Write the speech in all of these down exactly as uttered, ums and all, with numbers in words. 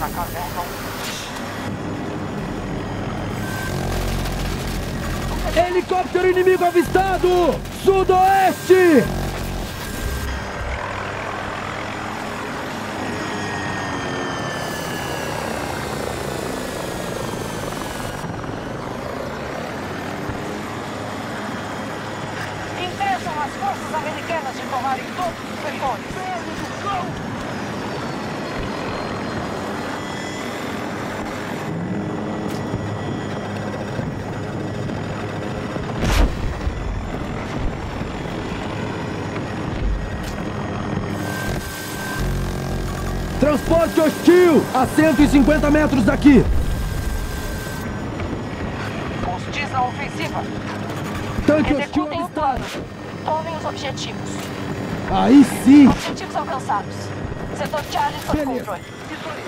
atacar Delta um. Helicóptero inimigo avistado! Sudoeste! Impeçam as forças americanas de tomarem todos os setores. Transporte hostil a cento e cinquenta metros daqui. Hostis na ofensiva. Tanque hostil Executem o avistado. plano. Tomem os objetivos. Aí sim. Objetivos alcançados. Setor Charlie sob Beleza. controle. Isso aí.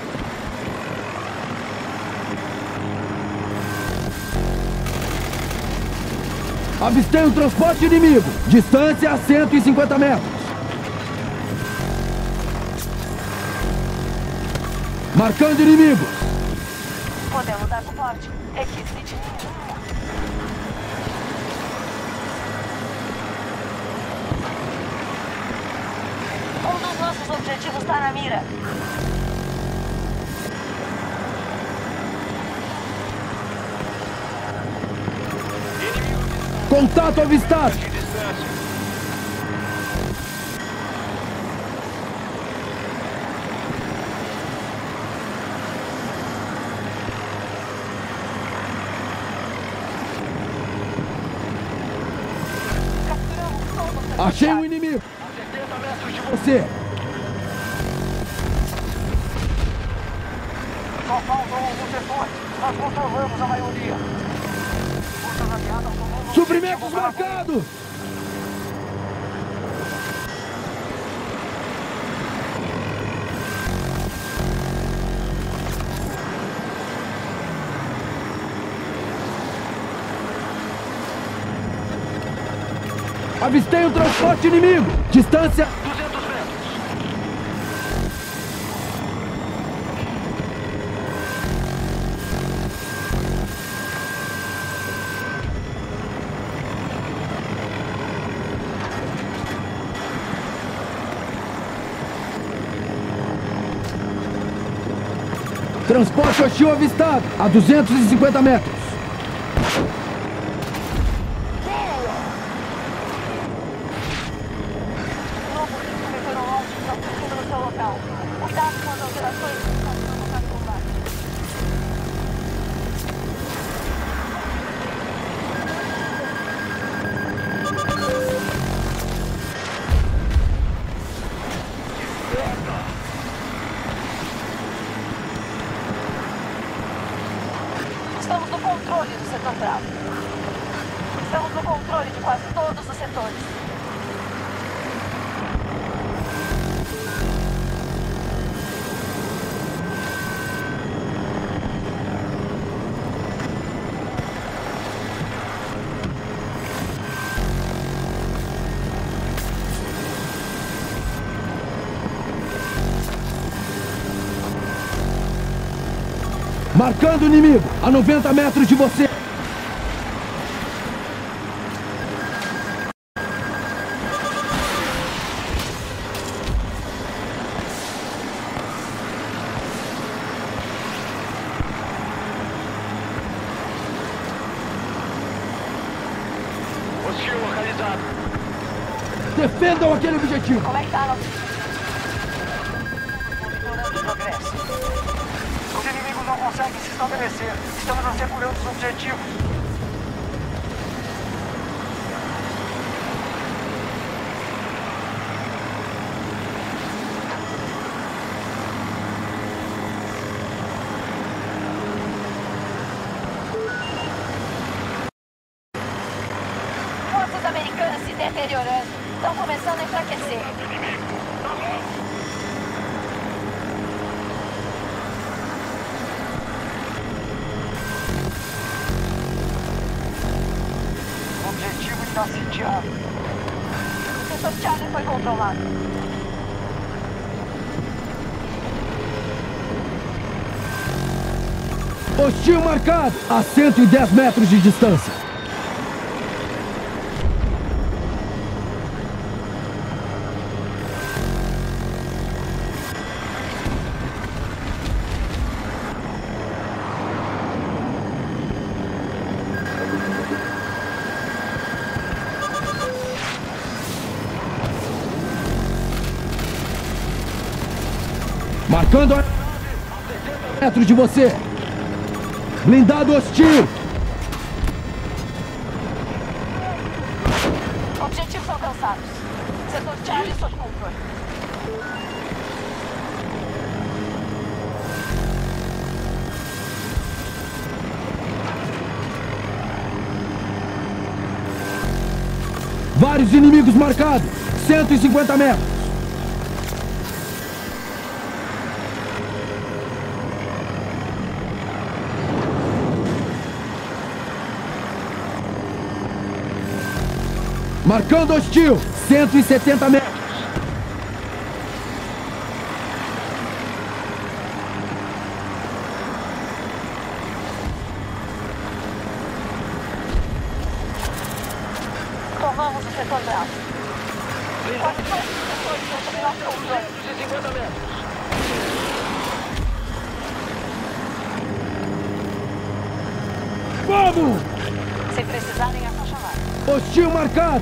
Avistei um transporte inimigo. Distância a cento e cinquenta metros. Marcando inimigo. Podemos dar suporte. Requisite. Um dos nossos objetivos está na mira. Contato avistado. Achei um inimigo. A setenta metros de Você. Só faltam alguns setores. Nós controlamos a maioria. Forças aliadas tomando Suprimentos marcados. Avistei um transporte inimigo. Distância duzentos metros. Transporte hostil avistado a duzentos e cinquenta metros. Novo risco meteorológico está surgindo no seu local. Cuidado com as alterações que estão sendo local de combate. Estamos no controle do setor Bravo. Estamos no controle de quase todos os setores. Marcando o inimigo a noventa metros de você. Hostil localizado. Defendam aquele objetivo. Como é que tá, nosso... Monitorando o progresso. Os inimigos não conseguem se estabelecer. Estamos assegurando os objetivos. Forças americanas se deteriorando. Estão começando a enfraquecer. O objetivo está sitiado. O setor Charlie foi controlado. Hostil marcado a cento e dez metros de distância. Marcando a metros de você. Blindado hostil. Objetivos alcançados. Setor Charlie sob controle. Vários inimigos marcados. cento e cinquenta metros. Marcando hostil, cento e setenta metros. Tomamos o setor Bravo. Quase todos os setores estão sob nosso controle. duzentos e cinquenta metros. Vamos! Se precisarem, é só chamar. Hostil marcado.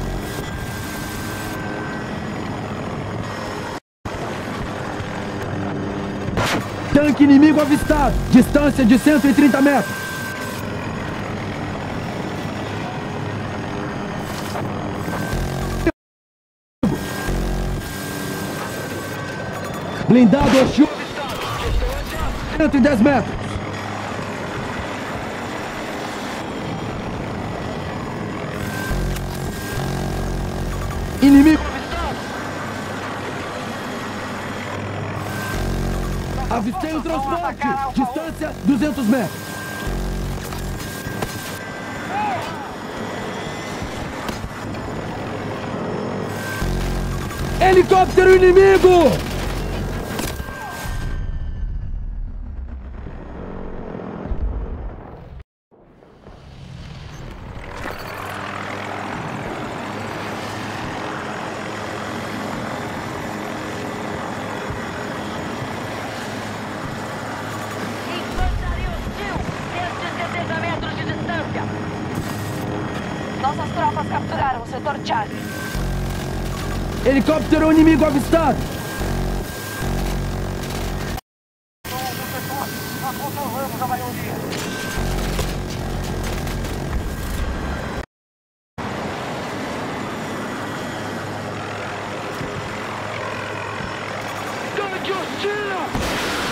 Tanque inimigo avistado. Distância de cento e trinta metros. Blindado hostil. cento e dez metros. Inimigo avistado. Avistei o transporte. Distância duzentos metros. Helicóptero inimigo! Nossas tropas capturaram o setor Charlie. Helicóptero inimigo avistado. Nós controlamos a maioria. Tanque hostil!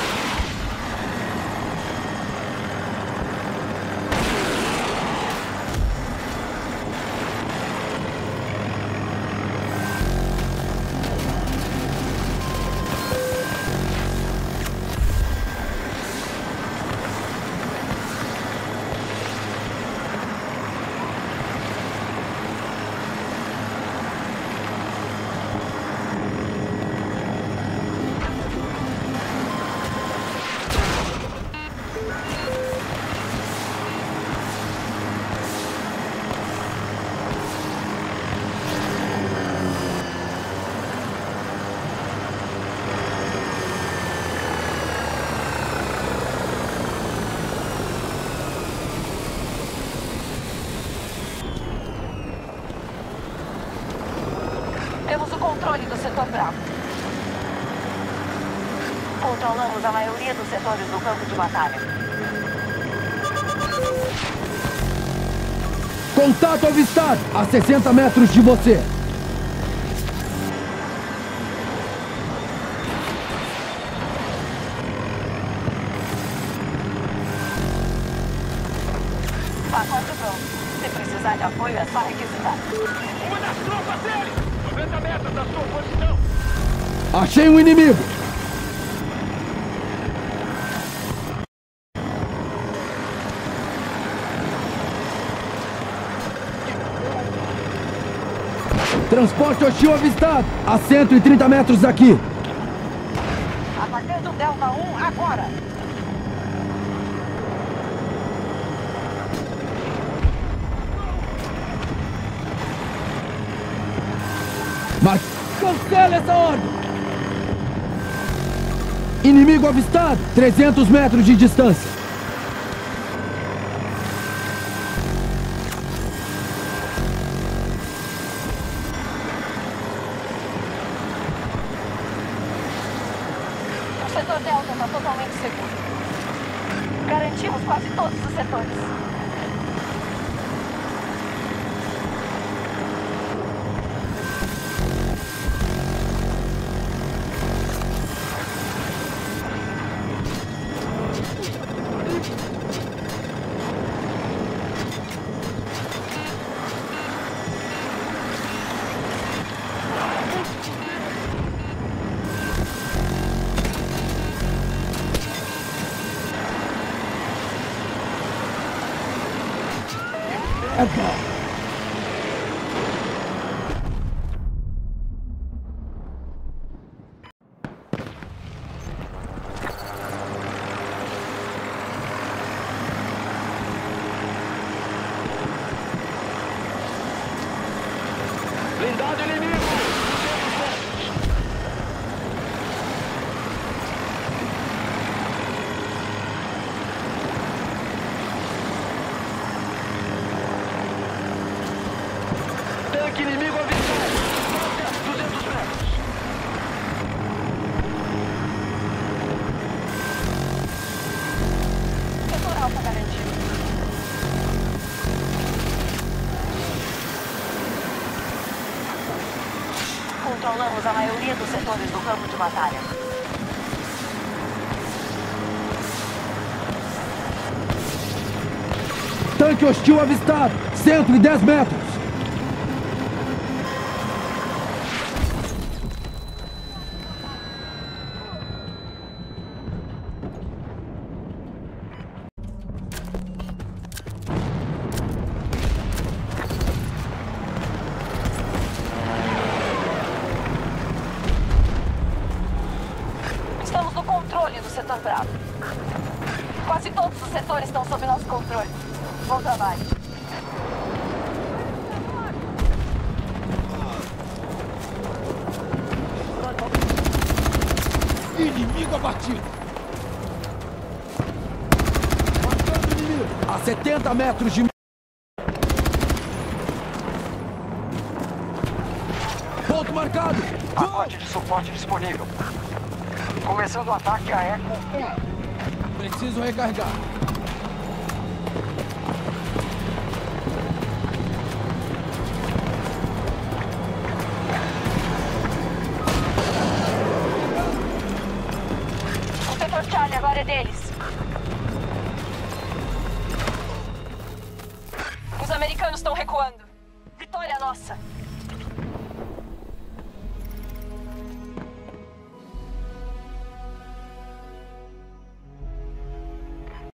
Temos o controle do setor Bravo. Controlamos a maioria dos setores do campo de batalha. Contato avistado a sessenta metros de você. Pacote pronto. Se precisar de apoio, é só requisitar. Uma das tropas dele! noventa metros da sua posição! Achei um inimigo. Transporte hostil avistado a cento e trinta metros daqui. Atacando Delta um agora. Mas cancela essa ordem! Inimigo avistado! trezentos metros de distância! O setor Delta está totalmente seguro. Garantimos quase todos os setores. Blindado inimigo! Tanque inimigo avistado! duzentos metros! Setor Alfa garantido. Controlamos a maioria dos setores do campo de batalha. Tanque hostil avistado! cento e dez metros! Estamos no controle do setor Bravo. Quase todos os setores estão sob nosso controle. Bom trabalho. Inimigo abatido! Matando inimigo! A setenta metros de... Ponto marcado! Pacote de suporte disponível. Começando o ataque a Eco um. Preciso recarregar.